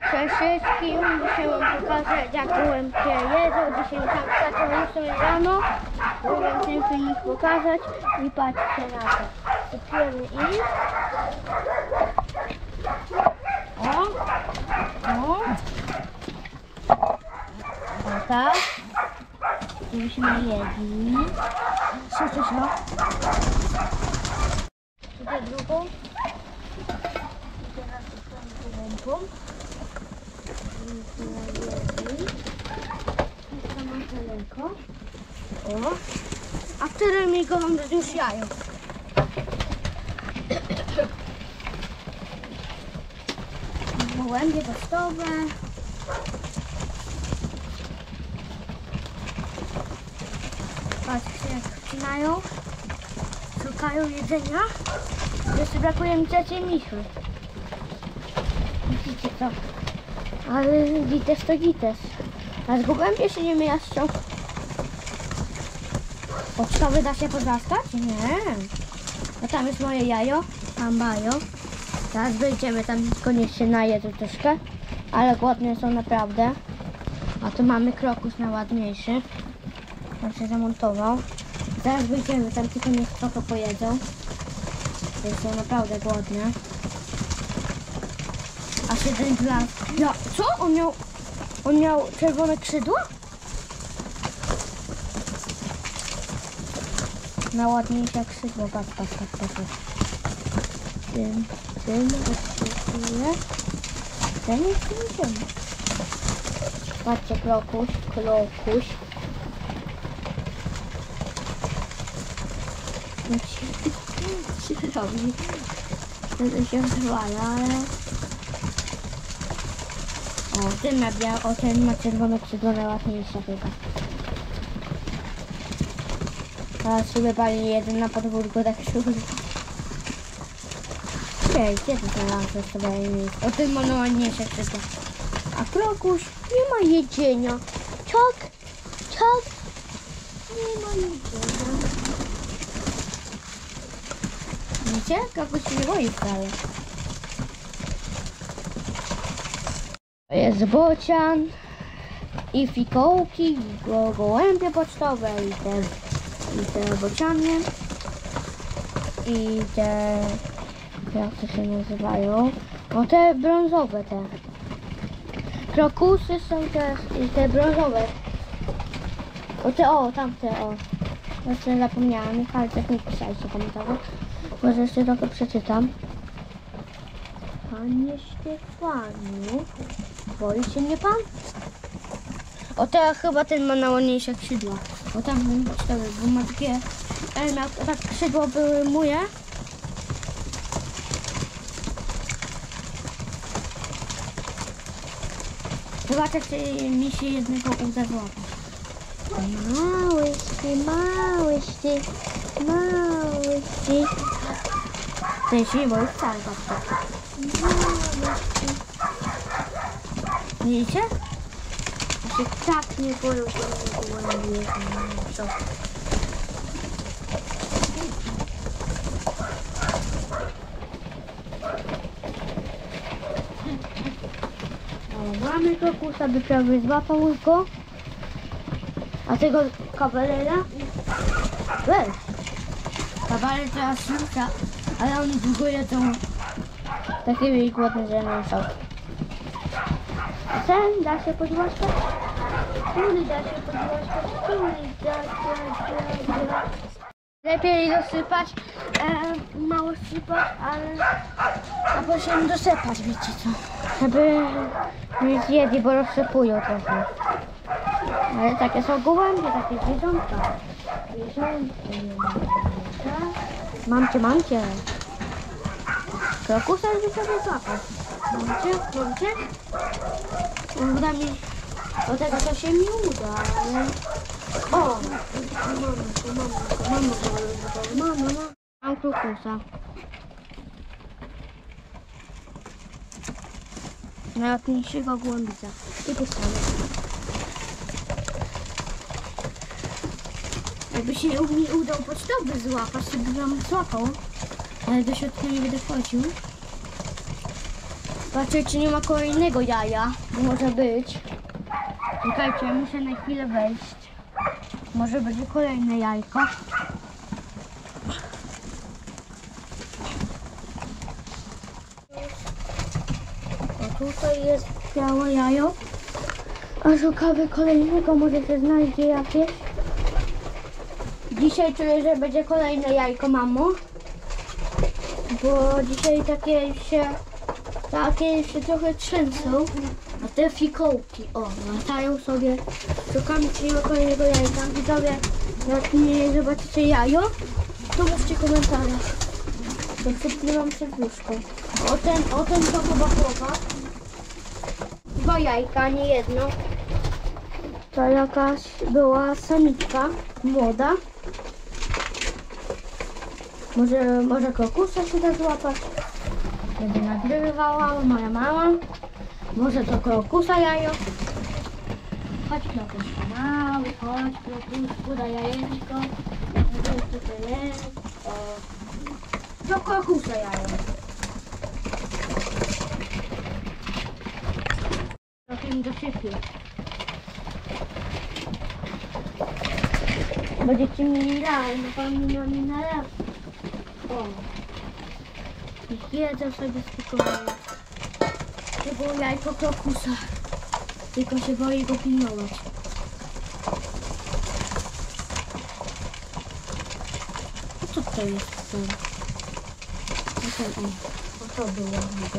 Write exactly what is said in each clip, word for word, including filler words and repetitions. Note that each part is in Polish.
Cześć wszystkim, dzisiaj wam pokażę jak gołębie jedzą. Dzisiaj tam zacząłem sobie rano, żeby wam ten filmik pokazać i patrzcie na to. Kupiemy ich. O, o. O tak. Żebyśmy jedli. Co, co, co? Tutaj drugą. Teraz tą gołębą. O, a wtedy mi go mam już jajo. Gołębie pocztowe. Patrzcie jak wcinają. Szukają jedzenia. Jeszcze brakuje mi cioci Michy. Widzicie co? Ale gites to gites. A z gołębie się nie mieszczą. Pocztowy da się podraskać? Nie. No tam jest moje jajo. Tam bajo. Teraz dojdziemy tam, koniecznie najedzą troszkę. Ale głodne są naprawdę. A tu mamy krokus najładniejszy. On się zamontował. Zaraz wyjdziemy tam, tylko niech trochę pojedzą. To są naprawdę głodne. A się ten dla... Ja, co? On miał... On miał czerwone skrzydła? Na ładniejsze skrzydło. Patrz, patrz, patrz, patrz. Tym, tym, odświetlę. Ten jest tym. Patrzcie, krokuś, krokuś. Co się robi? To się zwala, ale... O, ten ma biał, o ten ma czerwone skrzydło najładniejsze chyba. Teraz sobie pali jeden na podwórku, tak szybko. Ej, gdzie ty znalazłeś sobie miejsce? O, ten ma najładniejsze skrzydło. A krokuś nie ma jedzenia. Ciok, ciok. Nie ma jedzenia. Widzicie? Krokuś się nie boi wcale. Jest bocian i fikołki, i go, gołębie pocztowe i te, i te bociany i te, jak to się nazywają, o te brązowe te, krokusy są te, i te brązowe, o te, o tamte, o, jeszcze zapomniałam, Michałek, nie pisaliście komentarze, może jeszcze trochę przeczytam. Panie Stefaniu, boi się mnie pan? O teraz chyba ten ma najładniejsze skrzydła. O tam ten pocztowy, bo ma takie... Ale miał, tak skrzydła były moje. Zobaczę, czy mi się jednego uda złapać. Małyszki, małyszki, małyszki. Ten się nie boi wcale, patrzcie. Widzicie? Ja się tak nie boję, że nie gołębie. Mamy krokusa, by prawie złapał go. A tego kabalera? Weź! Kabaler teraz szuka, ale oni długo jedzą. Takie głodne, że nie są. Ten da się podgłaskać? Który da się podgłaskać? Który da się podgłaskać? Lepiej dosypać, e, mało sypać, ale a potem dosypać, wiecie co? Żeby nie zjedli, bo rozsypują trochę. Ale takie są gołębie, takie zwierzątka. Zwierzątka. Mamcie, mamcie. Krokusa już sobie złapać. Mamcie, mamcie. Uda mi, do tego to się mi uda, ale... O! Mama, mama, mama, mama. Mam krokusa. Najładniejszego gołębica. I postawę. Jakby się mi udał pocztowy złapać, to by nam złapał. Ale do środka nie będę wchodził. Patrzę, czy nie ma kolejnego jaja. Może być. Czekajcie, muszę na chwilę wejść. Może będzie kolejne jajko. O, tutaj jest białe jajo. A szukamy kolejnego, może się znajdzie jakieś. Dzisiaj czuję, że będzie kolejne jajko, mamo. Bo dzisiaj takie się, takie się trochę trzęsą. A te fikołki, o, latają sobie. Szukamy, czy nie ma kolejnego jajka. Widzowie, jak nie zobaczycie jajo, to mówcie komentarze. To przypływam serduszko. O ten, o ten to chyba chłopak. Dwa jajka, nie jedno. To jakaś była samiczka, młoda. Może, może krokusa się da złapać. Będzie nagrywała moja mama. Może to krokusa jajo. Chodź krokuska mały, chodź krokusku, daj jajeczko. Co to jest? O. To krokusa jajo. Trochę mi dosypie. Będziecie mi dać, bo pan mi na mnie nalewa. O. I jedzą sobie spokojnie. To było jajko krokusa. Tylko się boi go pilnować. A co to jest ten? A ten on. A to było niby.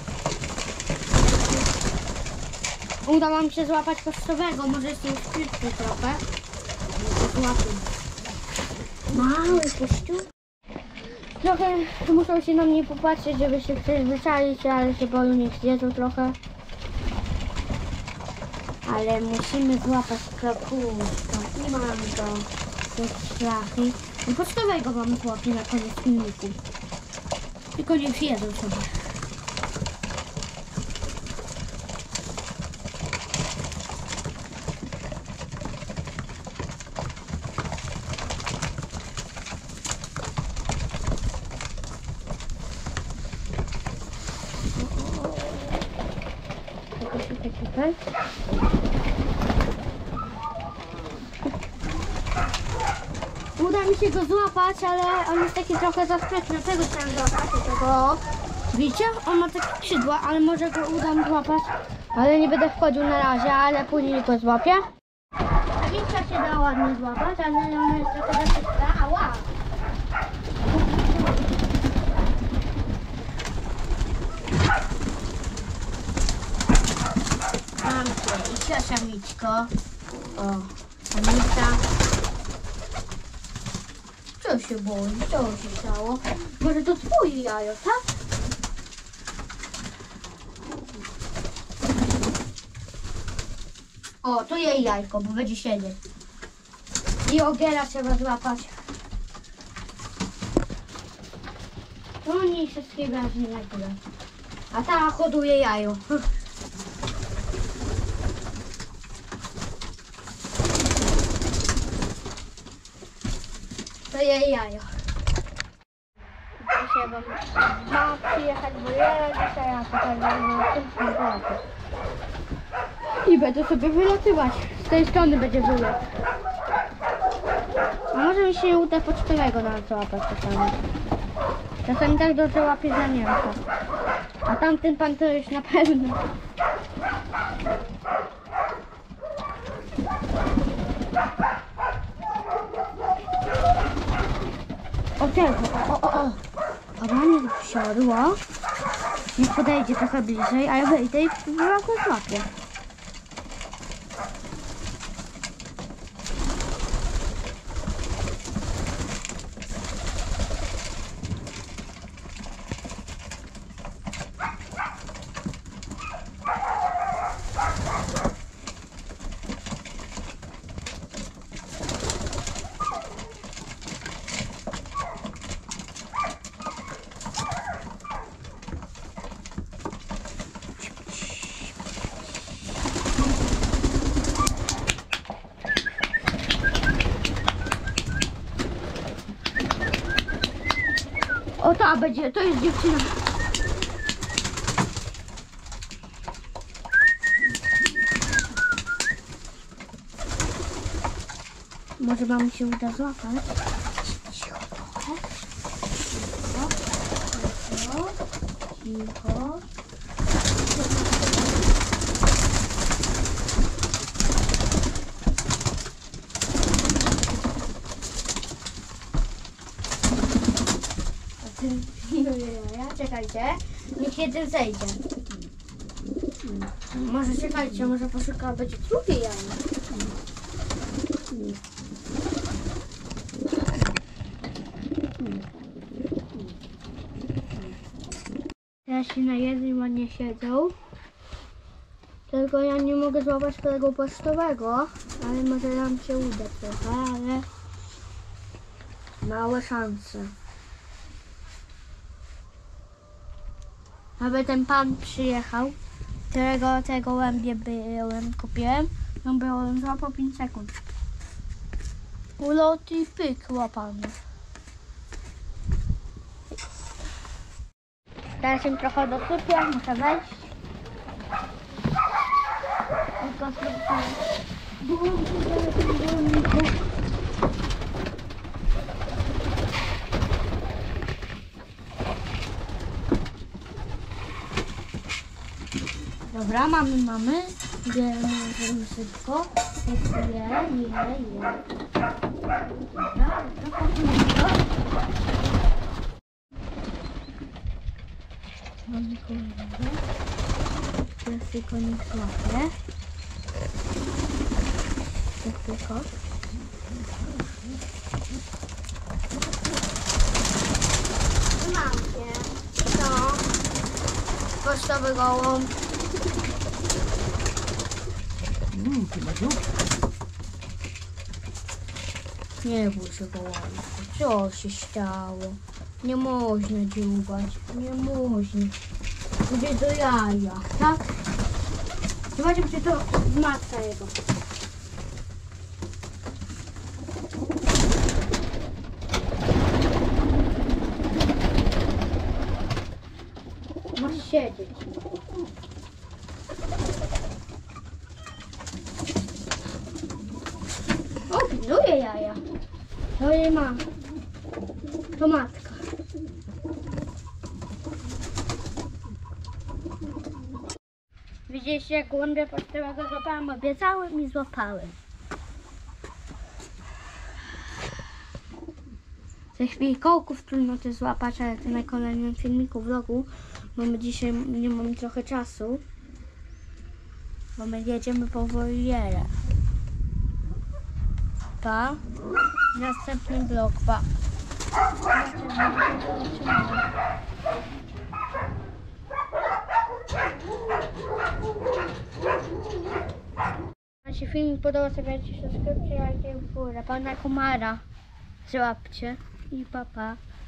Udało mi się złapać pocztowego, może jest to sprytny trochę. Złapię. Mały kościół. Trochę muszą się na mnie popatrzeć, żeby się przyzwyczaić, ale się boją, niech zjedzą trochę. Ale musimy złapać krokuska i mamy go do szlachy. I pocztowego mamy złapie na koniec filmiku. Tylko niech jedzą sobie. Tutaj. Uda mi się go złapać, ale on jest taki trochę za sprytny. Tego chciałem złapać, tego. Widzicie? On ma takie skrzydła, ale może go uda mi złapać. Ale nie będę wchodził na razie, ale później go złapię. Wilka się da ładnie złapać, ale ona jest trochę za szybka. Ała! Mam cię. I cia samiczko. O, samica. Co się boi? Co się stało? Może to twoje jajo, tak? O, to jej jajko, bo będzie siedzieć. I ogiera trzeba złapać. Oni wszystkie ważne na górę. A ta hoduje jajo. To jej jajo. Dzisiaj wam ma przyjechać, bo ja dzisiaj ja pokażę na tym i będę sobie wylatywać. Z tej strony będzie wylot. A może mi się uda pocztowego nawet złapać czasami. Czasami tak dobrze łapie za Niemca. A tamten pan to już na pewno. O tego, o, o, o. Dobra, niech wsiadła. Niech podejdzie trochę bliżej, a ja wejdę i go złapię. O, ta będzie, to jest dziewczyna. Może wam się uda złapać. Cicho trochę. Cicho. Cicho. Czekajcie, niech jeden zejdzie. Może czekajcie, może poszukała będzie drugie jajo. Teraz się na jednym ładnie siedzą. Tylko ja nie mogę złapać tego pocztowego, ale może nam się uda trochę, ale małe szanse. Aby ten pan przyjechał, którego tego łębie byłem, kupiłem, no byłem złapał pięć sekund. Ulot i pyk łapany. Teraz im trochę dosypię, muszę wejść. Tylko spróbuję. Dobra, mamy, mamy. Bierzemy, bierzemy szybko. Je, je, je. Dobra, trochę szybko. Mamy kolejnego. Teraz tylko nie złapię. Tak tylko. Mam cię. To. Pocztowy gołąb. Mmm, chyba dziób. Nie bój się gołąbku. Co się stało? Nie można dziubać. Nie można. Będzie do jaja, tak? Zobaczmy, czy to matka jego. Masz siedzieć. O, pilnuje jaja. To jej ma. To matka. Widzieliście, jak głębia pocztowego złapałem? Obiecałem i złapałem. Ze chwili kołków trudno też złapać, ale to na kolejnym filmiku, vlogu, bo my dzisiaj nie mamy trochę czasu, bo my jedziemy po wolierę. Pa. Następny vlog, pa. Jak się film podoba, stawiajcie subskrypcję, lajki w górę. Pana Komara złapcie i papa. Pa.